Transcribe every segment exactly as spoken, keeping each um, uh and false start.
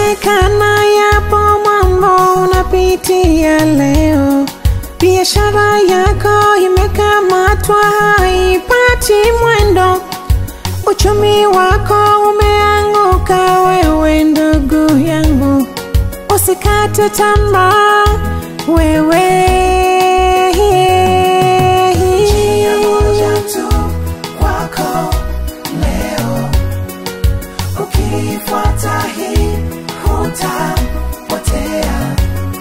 Yawezekana yapo mambo unapitia leo, biashara yako imekamatwa haipati mwendo, uchumi wako umeanguka wewe ndugu yangu, usikate tamaa wewe. Njia moja tu kwako leo, ukifuata hii hutapotea,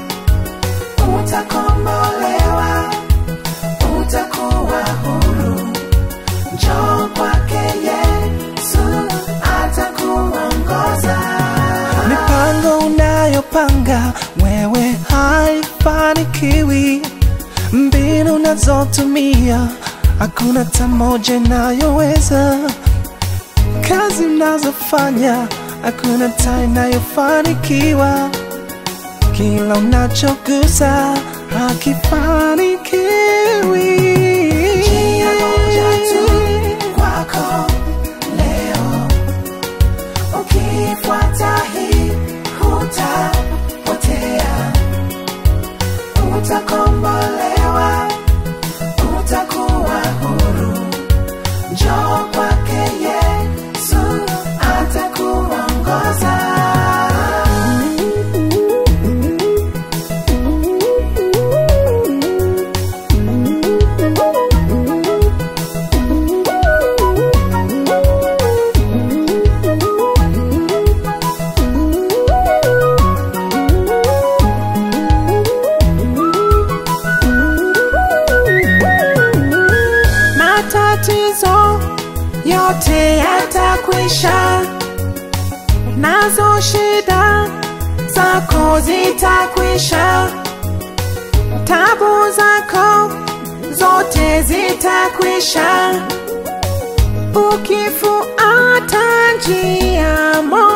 utakombolewa, utakuwa huru. Njoo kwake Yesu atakuongoza. Mipango unayopanga wewe haifanikiwi, mbinu unazotumia hakuna hata moja inayoweza, kazi unazofanya hakuna hata inayofanikiwa, kila unachogusa hakifanikiwi. Njia moja tu kwako leo, ukifuata hii hutapotea, utakombolewa, utakuwa huru. Njoo kwake Yesu atakuongoza. Matatizo yote yatakwisha, nazo shida zako zitakwisha, tabu zako zote zitakwisha, ukifuata njia moja